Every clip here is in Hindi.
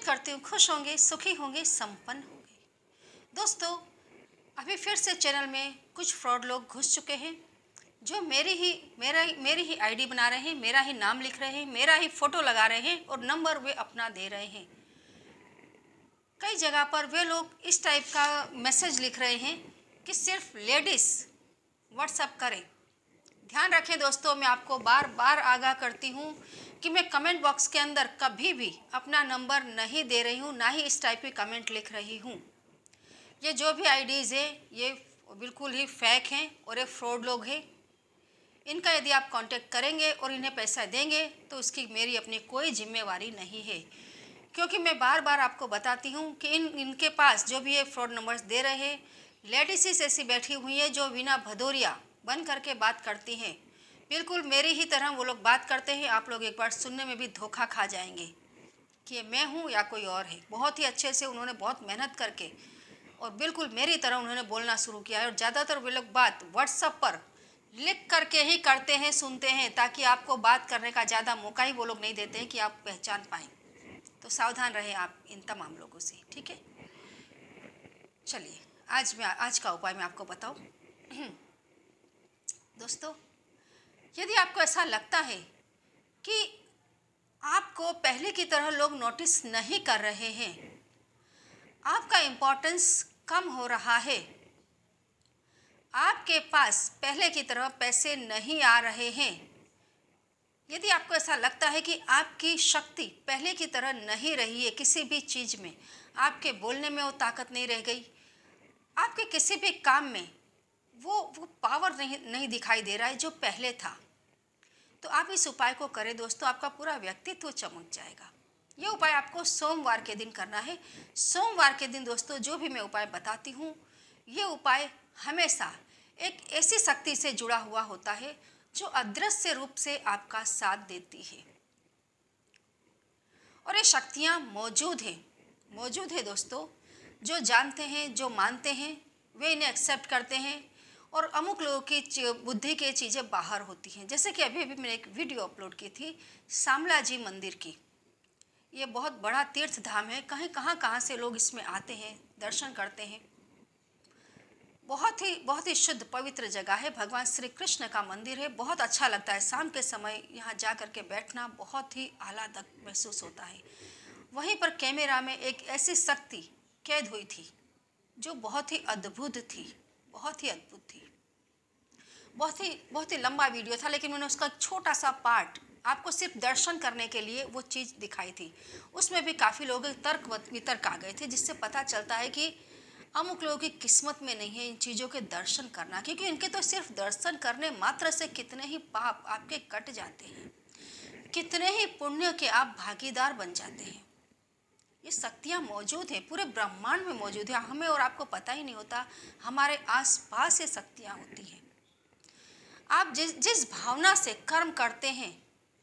उम्मीद करती हूँ खुश होंगे, सुखी होंगे, संपन्न होंगे। दोस्तों, अभी फिर से चैनल में कुछ फ्रॉड लोग घुस चुके हैं जो मेरी ही आईडी बना रहे हैं, मेरा ही नाम लिख रहे हैं, मेरा ही फोटो लगा रहे हैं और नंबर वे अपना दे रहे हैं। कई जगह पर वे लोग इस टाइप का मैसेज लिख रहे हैं कि सिर्फ लेडीज़ व्हाट्सअप करें। ध्यान रखें दोस्तों, मैं आपको बार बार आगाह करती हूँ कि मैं कमेंट बॉक्स के अंदर कभी भी अपना नंबर नहीं दे रही हूँ, ना ही इस टाइप की कमेंट लिख रही हूँ। ये जो भी आईडीज़ है ये बिल्कुल ही फेक हैं और ये फ्रॉड लोग हैं। इनका यदि आप कांटेक्ट करेंगे और इन्हें पैसा देंगे तो इसकी मेरी अपनी कोई जिम्मेवारी नहीं है, क्योंकि मैं बार बार आपको बताती हूँ कि इनके पास जो भी ये फ्रॉड नंबर्स दे रहे हैं, लेडीज़ ऐसी बैठी हुई है जो बिना भदोरिया बन करके बात करती हैं। बिल्कुल मेरी ही तरह वो लोग बात करते हैं। आप लोग एक बार सुनने में भी धोखा खा जाएंगे कि ये मैं हूँ या कोई और है। बहुत ही अच्छे से उन्होंने बहुत मेहनत करके और बिल्कुल मेरी तरह उन्होंने बोलना शुरू किया है। और ज़्यादातर वे लोग बात व्हाट्सएप पर लिख करके ही करते हैं, सुनते हैं, ताकि आपको बात करने का ज़्यादा मौका ही वो लोग नहीं देते हैं कि आप पहचान पाएँ। तो सावधान रहें आप इन तमाम लोगों से, ठीक है। चलिए आज का उपाय मैं आपको बताऊं। दोस्तों, यदि आपको ऐसा लगता है कि आपको पहले की तरह लोग नोटिस नहीं कर रहे हैं, आपका इम्पोर्टेंस कम हो रहा है, आपके पास पहले की तरह पैसे नहीं आ रहे हैं, यदि आपको ऐसा लगता है कि आपकी शक्ति पहले की तरह नहीं रही है, किसी भी चीज़ में आपके बोलने में वो ताकत नहीं रह गई, आपके किसी भी काम में वो पावर नहीं दिखाई दे रहा है जो पहले था, तो आप इस उपाय को करें दोस्तों। आपका पूरा व्यक्तित्व चमक जाएगा। ये उपाय आपको सोमवार के दिन करना है। सोमवार के दिन दोस्तों जो भी मैं उपाय बताती हूँ, ये उपाय हमेशा एक ऐसी शक्ति से जुड़ा हुआ होता है जो अदृश्य रूप से आपका साथ देती है। और ये शक्तियाँ मौजूद है दोस्तों। जो जानते हैं, जो मानते हैं, वे इन्हें एक्सेप्ट करते हैं। और अमुक लोगों की बुद्धि की चीज़ें बाहर होती हैं। जैसे कि अभी मैंने एक वीडियो अपलोड की थी शामला जी मंदिर की। ये बहुत बड़ा तीर्थ धाम है। कहाँ से लोग इसमें आते हैं, दर्शन करते हैं। बहुत ही शुद्ध पवित्र जगह है। भगवान श्री कृष्ण का मंदिर है। बहुत अच्छा लगता है शाम के समय यहाँ जा कर के बैठना, बहुत ही आह्लादक महसूस होता है। वहीं पर कैमरा में एक ऐसी शक्ति कैद हुई थी जो बहुत ही अद्भुत थी, बहुत ही अद्भुत थी। बहुत ही लंबा वीडियो था, लेकिन मैंने उसका छोटा सा पार्ट आपको सिर्फ दर्शन करने के लिए वो चीज़ दिखाई थी। उसमें भी काफ़ी लोग तर्क वितर्क आ गए थे, जिससे पता चलता है कि अमुक लोगों की किस्मत में नहीं है इन चीज़ों के दर्शन करना, क्योंकि इनके तो सिर्फ दर्शन करने मात्र से कितने ही पाप आपके कट जाते हैं, कितने ही पुण्य के आप भागीदार बन जाते हैं। ये शक्तियाँ मौजूद हैं, पूरे ब्रह्मांड में मौजूद है। हमें और आपको पता ही नहीं होता, हमारे आसपास ये शक्तियाँ होती हैं। आप जिस भावना से कर्म करते हैं,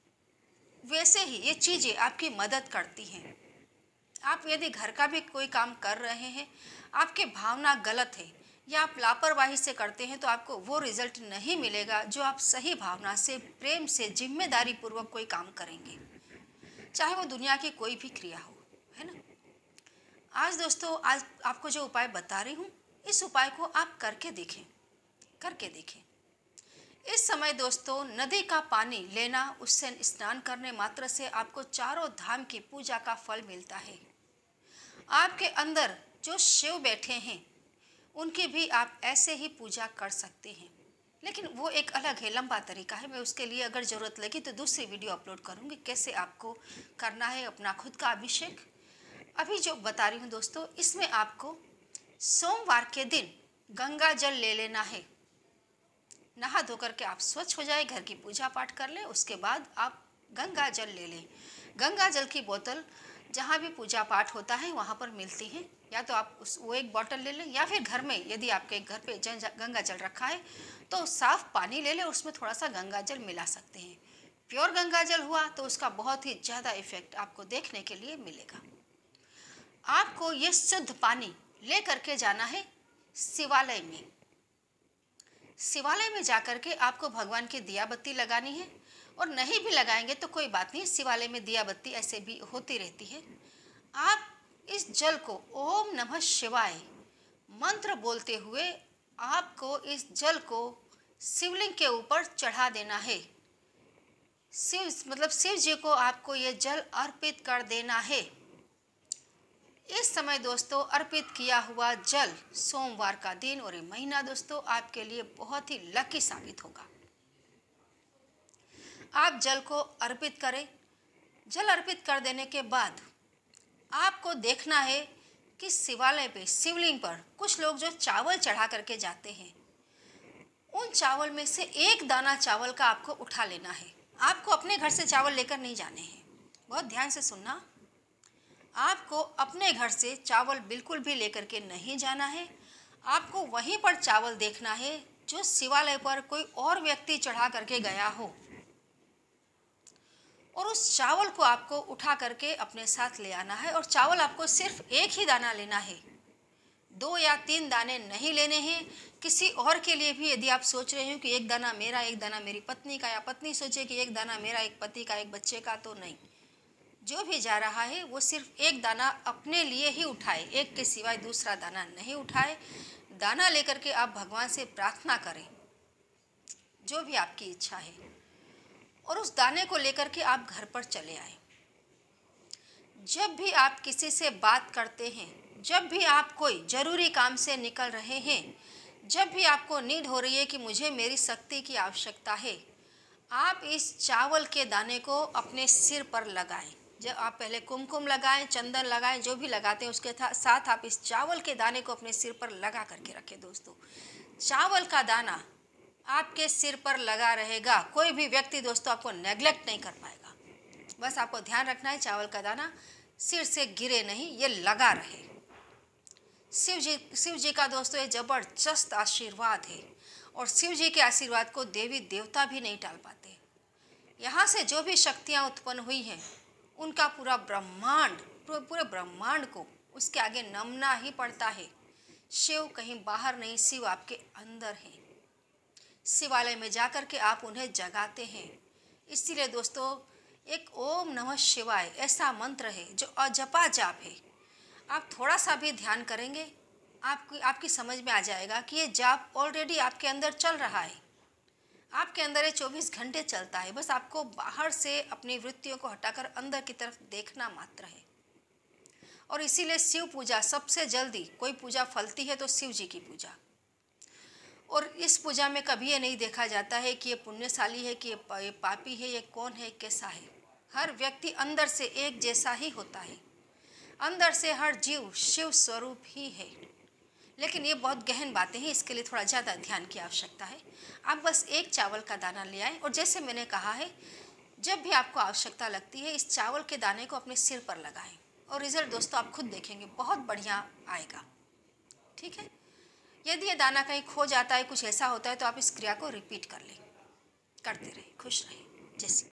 वैसे ही ये चीज़ें आपकी मदद करती हैं। आप यदि घर का भी कोई काम कर रहे हैं, आपकी भावना गलत है या आप लापरवाही से करते हैं, तो आपको वो रिजल्ट नहीं मिलेगा जो आप सही भावना से, प्रेम से, जिम्मेदारी पूर्वक कोई काम करेंगे, चाहे वो दुनिया की कोई भी क्रिया हो, है ना। आज दोस्तों, आज आपको जो उपाय बता रही हूँ, इस उपाय को आप करके देखें। इस समय दोस्तों नदी का पानी लेना, उससे स्नान करने मात्र से आपको चारों धाम की पूजा का फल मिलता है। आपके अंदर जो शिव बैठे हैं उनकी भी आप ऐसे ही पूजा कर सकते हैं, लेकिन वो एक अलग है, लंबा तरीका है। मैं उसके लिए अगर ज़रूरत लगी तो दूसरी वीडियो अपलोड करूँगी कैसे आपको करना है अपना खुद का अभिषेक। अभी जो बता रही हूँ दोस्तों, इसमें आपको सोमवार के दिन गंगा जल ले लेना है। नहा धो करके आप स्वच्छ हो जाए, घर की पूजा पाठ कर लें, उसके बाद आप गंगा जल ले लें। गंगा जल की बोतल जहाँ भी पूजा पाठ होता है वहाँ पर मिलती है, या तो आप वो एक बोतल ले लें, या फिर घर में यदि आपके घर पे गंगा जल रखा है तो साफ़ पानी ले लें, उसमें थोड़ा सा गंगा जल मिला सकते हैं। प्योर गंगा जल हुआ तो उसका बहुत ही ज़्यादा इफेक्ट आपको देखने के लिए मिलेगा। आपको ये शुद्ध पानी ले करके जाना है शिवालय में। शिवालय में जाकर के आपको भगवान की दिया बत्ती लगानी है, और नहीं भी लगाएंगे तो कोई बात नहीं, शिवालय में दिया बत्ती ऐसे भी होती रहती है। आप जल को ओम नमः शिवाय मंत्र बोलते हुए आपको इस जल को शिवलिंग के ऊपर चढ़ा देना है। शिव जी को आपको ये जल अर्पित कर देना है। इस समय दोस्तों अर्पित किया हुआ जल सोमवार का दिन और ये महीना दोस्तों आपके लिए बहुत ही लकी साबित होगा। आप जल को अर्पित करें। जल अर्पित कर देने के बाद आपको देखना है कि शिवालय पे शिवलिंग पर कुछ लोग जो चावल चढ़ा करके जाते हैं, उन चावल में से एक दाना चावल का आपको उठा लेना है। आपको अपने घर से चावल लेकर नहीं जाने हैं। बहुत ध्यान से सुनना, आपको अपने घर से चावल बिल्कुल भी लेकर के नहीं जाना है। आपको वहीं पर चावल देखना है जो शिवालय पर कोई और व्यक्ति चढ़ा करके गया हो, और उस चावल को आपको उठा करके अपने साथ ले आना है। और चावल आपको सिर्फ एक ही दाना लेना है, 2 या 3 दाने नहीं लेने हैं। किसी और के लिए भी यदि आप सोच रहे हो कि एक दाना मेरा, एक दाना मेरी पत्नी का, या पत्नी सोचे कि एक दाना मेरा, एक पति का, एक बच्चे का, तो नहीं। जो भी जा रहा है वो सिर्फ एक दाना अपने लिए ही उठाए, एक के सिवाय दूसरा दाना नहीं उठाए। दाना लेकर के आप भगवान से प्रार्थना करें, जो भी आपकी इच्छा है, और उस दाने को लेकर के आप घर पर चले आए। जब भी आप किसी से बात करते हैं, जब भी आप कोई ज़रूरी काम से निकल रहे हैं, जब भी आपको नीड हो रही है कि मुझे मेरी शक्ति की आवश्यकता है, आप इस चावल के दाने को अपने सिर पर लगाएं। जब आप पहले कुमकुम लगाएं, चंदन लगाएं, जो भी लगाते हैं उसके साथ आप इस चावल के दाने को अपने सिर पर लगा करके रखें। दोस्तों, चावल का दाना आपके सिर पर लगा रहेगा। कोई भी व्यक्ति दोस्तों आपको नेग्लेक्ट नहीं कर पाएगा। बस आपको ध्यान रखना है चावल का दाना सिर से गिरे नहीं, ये लगा रहे। शिव जी का दोस्तों ये जबरदस्त आशीर्वाद है, और शिव जी के आशीर्वाद को देवी देवता भी नहीं टाल पाते। यहाँ से जो भी शक्तियाँ उत्पन्न हुई हैं, उनका पूरा ब्रह्मांड, पूरे ब्रह्मांड को उसके आगे नमना ही पड़ता है। शिव कहीं बाहर नहीं, शिव आपके अंदर हैं। शिवालय में जाकर के आप उन्हें जगाते हैं। इसीलिए दोस्तों एक ओम नमः शिवाय ऐसा मंत्र है जो अजपा जाप है। आप थोड़ा सा भी ध्यान करेंगे, आपकी समझ में आ जाएगा कि ये जाप ऑलरेडी आपके अंदर चल रहा है। आपके अंदर ये 24 घंटे चलता है। बस आपको बाहर से अपनी वृत्तियों को हटाकर अंदर की तरफ देखना मात्र है। और इसीलिए शिव पूजा सबसे जल्दी, कोई पूजा फलती है तो शिव जी की पूजा। और इस पूजा में कभी ये नहीं देखा जाता है कि ये पुण्यशाली है, कि ये पापी है, ये कौन है, कैसा है। हर व्यक्ति अंदर से एक जैसा ही होता है। अंदर से हर जीव शिव स्वरूप ही है। लेकिन ये बहुत गहन बातें हैं, इसके लिए थोड़ा ज़्यादा ध्यान की आवश्यकता है। आप बस एक चावल का दाना ले आएँ, और जैसे मैंने कहा है, जब भी आपको आवश्यकता लगती है इस चावल के दाने को अपने सिर पर लगाएं, और रिजल्ट दोस्तों आप खुद देखेंगे, बहुत बढ़िया आएगा। ठीक है। यदि ये दाना कहीं खो जाता है, कुछ ऐसा होता है, तो आप इस क्रिया को रिपीट कर लें, करते रहें, खुश रहें। जैसे